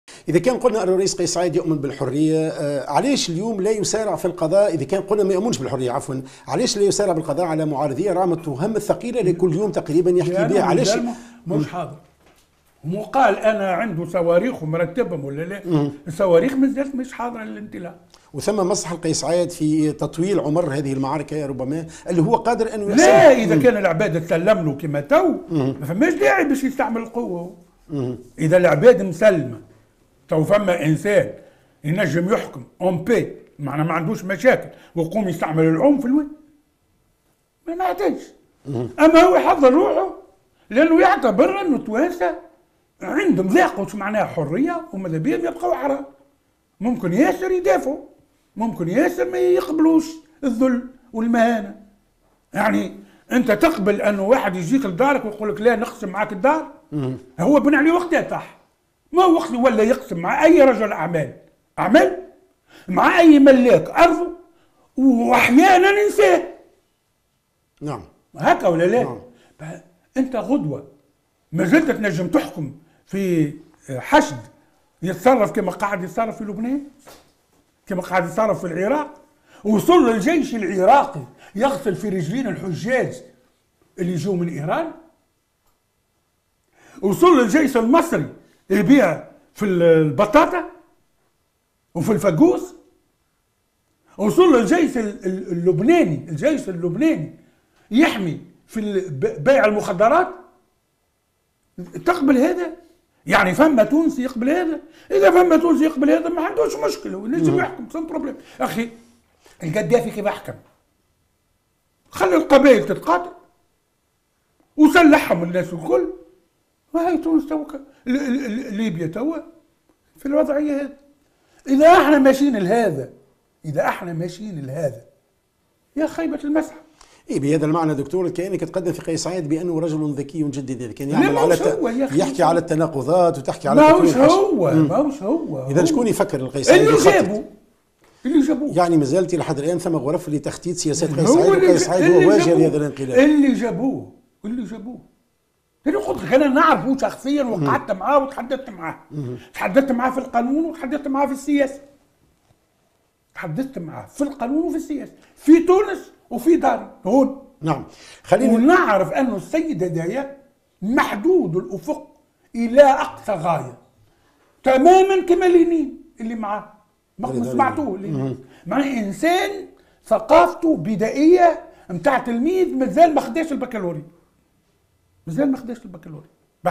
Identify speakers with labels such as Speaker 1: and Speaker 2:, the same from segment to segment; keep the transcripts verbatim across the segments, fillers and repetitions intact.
Speaker 1: إذا كان قلنا أن الرئيس قيس سعيد يؤمن بالحرية، آه علاش اليوم لا يسارع في القضاء؟ إذا كان قلنا ما يؤمنش بالحرية عفوا، علاش لا يسارع بالقضاء على معارضيه رغم التهم الثقيلة اللي كل يوم تقريبا يحكي بها؟ علاش
Speaker 2: مش حاضر؟ مو قال أنا عنده صواريخ ومرتبهم ولا لا؟ الصواريخ مازالت مش حاضرة للانطلاق.
Speaker 1: وثم مصلحة قيس سعيد في تطويل عمر هذه المعركة ربما اللي هو قادر أنه
Speaker 2: يحسن. لا إذا كان العباد تسلم له كما تو ما فماش داعي باش يستعمل القوة. إذا العباد مسلمة تو فما إنسان ينجم يحكم اون بي معنا ما عندوش مشاكل ويقوم يستعمل العنف في الوين ما نعتقدش. أما هو يحضر روحه لأنه يعتبر أنه توانسة عندهم ذاقوا شو معناها حرية وماذا بيهم يبقوا حرام. ممكن ياسر يدافعوا، ممكن ياسر ما يقبلوش الذل والمهانة. يعني أنت تقبل أنه واحد يجيك لدارك ويقول لك لا نقسم معاك الدار؟ هو بنى عليه وقتها صح. ما وقت ولا يقسم مع أي رجل أعمال أعمال مع أي ملاك أرضه وأحيانا ينساه.
Speaker 1: نعم
Speaker 2: هكا ولا لا؟
Speaker 1: نعم.
Speaker 2: أنت غدوة ما زلت تنجم تحكم في حشد يتصرف كما قاعد يتصرف في لبنان، كما قاعد يتصرف في العراق. وصل للجيش العراقي يغسل في رجلين الحجاج اللي يجوا من إيران. وصل للجيش المصري يبيع في البطاطا وفي الفقوس. وصل للجيش اللبناني الجيش اللبناني يحمي في بيع المخدرات. تقبل هذا؟ يعني فما تونسي يقبل هذا؟ اذا فما تونسي يقبل هذا ما عندوش مشكله ونجم يحكم سن بروبليم. اخي القذافي كيف حكم؟ خلي القبائل تتقاتل وسلحهم الناس الكل. وهي تونس تو ليبيا توا في الوضعيه هذه. اذا احنا ماشيين لهذا اذا احنا ماشيين لهذا يا خيبه المسح.
Speaker 1: إيه بهذا المعنى دكتور كأنك تقدم في قيس سعيد بأنه رجل ذكي جدا، كان يعمل على ت... يحكي على التناقضات وتحكي على
Speaker 2: ما مش هو ما مش هو.
Speaker 1: إذا شكون يفكر القيس سعيد
Speaker 2: اللي جابوا اللي جابوه؟
Speaker 1: يعني ما زالت لحد الآن ثم غرف لتخطيط سياسات قيس سعيد، وقيس سعيد هو واجه لهذا الانقلاب.
Speaker 2: اللي جابوه اللي جابوه اللي قلت لك أنا نعرفه شخصيا وقعدت معاه وتحدثت معاه. تحدثت معاه في القانون وتحدثت معاه في السياسة. تحدثت معاه في القانون وفي السياسة في تونس وفي داري هون.
Speaker 1: نعم خلينا
Speaker 2: ونعرف أنه السيد هدايا محدود الأفق إلى أقصى غاية تماما كما لينين اللي معاه. ما سمعتوه لينين معناه إنسان ثقافته بدائية متاع تلميذ مازال ما خداش البكالوري مازال ما خداش البكالوري.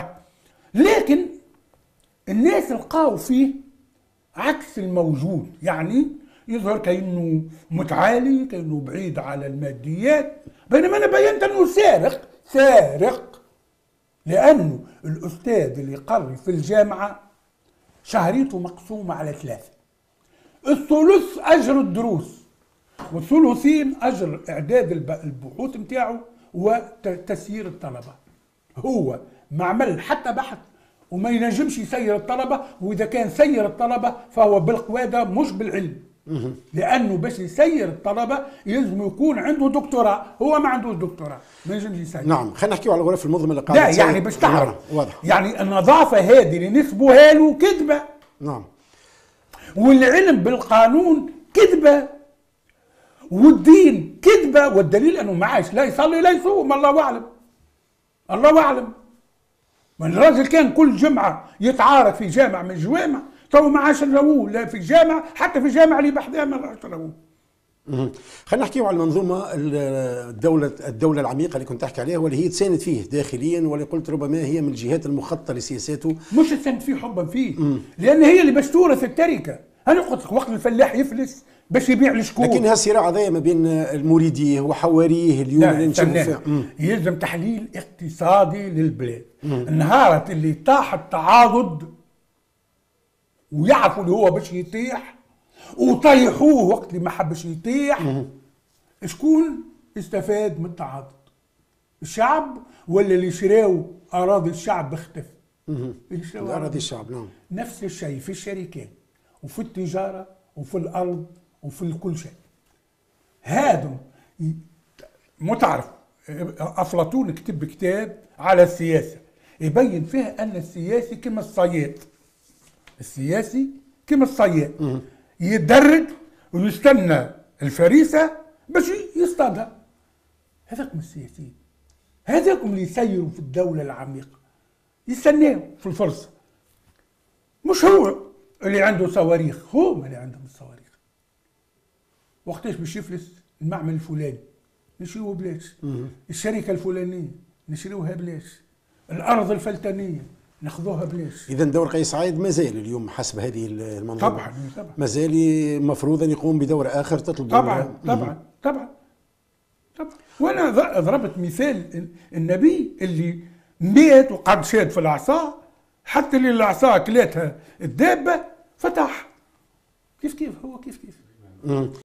Speaker 2: لكن الناس لقاو فيه عكس الموجود. يعني يظهر كأنه متعالي كأنه بعيد على الماديات، بينما أنا بينت أنه سارق سارق لأنه الأستاذ اللي يقري في الجامعة شهريته مقسومة على ثلاثة. الثلث أجر الدروس والثلثين أجر إعداد البحوث متاعه وتسيير الطلبة. هو ما عمل حتى بحث وما ينجمش يسير الطلبة، وإذا كان سير الطلبة فهو بالقوادة مش بالعلم. لأنه باش يسير الطلبة يلزم يكون عنده دكتوراه، هو ما عندوش دكتوراه ما ينجمش يسير.
Speaker 1: نعم خلينا نحكيو على الغرف المنظمة اللي قاعدة
Speaker 2: لا يعني باش تعرف يعني النظافة هذه اللي نسبوها له كذبة.
Speaker 1: نعم
Speaker 2: والعلم بالقانون كذبة والدين كذبة، والدليل أنه ما عاش لا يصلي لا يصوم. الله أعلم الله أعلم. من الراجل كان كل جمعة يتعارك في جامع من الجوامع، تو ما عادش نراووه لا في الجامع حتى في الجامع اللي بحذاه ما عادش نراووه.
Speaker 1: خلينا نحكيو على المنظومة الدولة الدولة العميقة اللي كنت تحكي عليها واللي هي تساند فيه داخليا، واللي قلت ربما هي من الجهات المخططة لسياساته.
Speaker 2: مش تساند فيه حبا فيه مم. لأن هي اللي باش تورث التركة. أنا قلت لك وقت الفلاح يفلس باش يبيع لشكون؟
Speaker 1: لكن هالصراع هذايا ما بين المريديه وحواريه اليوم اللي نشوفوا فيه
Speaker 2: يلزم تحليل اقتصادي للبلاد. النهار اللي طاح التعاضد ويعرفوا اللي هو باش يطيح وطيحوه وقت اللي ما حبش يطيح، شكون استفاد من التعاضد؟ الشعب ولا اللي شراو اراضي الشعب اختفى؟
Speaker 1: اراضي الشعب. نعم
Speaker 2: نفس الشيء في الشركات وفي التجاره وفي الارض وفي كل شيء. هذا متعرف افلاطون كتب كتاب على السياسه يبين فيها ان السياسي كما الصياد السياسي كما الصياد يدرج ويستنى الفريسة باش يصطادها. هذاكم السياسيين، هذاكم اللي يسيروا في الدولة العميقة، يستناو في الفرصة. مش هو اللي عنده صواريخ، هم اللي عندهم الصواريخ. وقتاش باش يفلس المعمل الفلاني نشريوه بلاش، الشركة الفلانية نشريوها بلاش، الأرض الفلتانية ناخذوها بلاش.
Speaker 1: إذا دور قيس سعيد ما زال اليوم حسب هذه المنظومة
Speaker 2: طبعا طبعا
Speaker 1: ما زال المفروض أن يقوم بدور آخر تطلب
Speaker 2: طبعا طبعا طبعا طبعا. وأنا ضربت مثال النبي اللي مات وقعد شاد في العصا، حتى اللي العصا كلاتها الدابة فتح. كيف كيف هو كيف كيف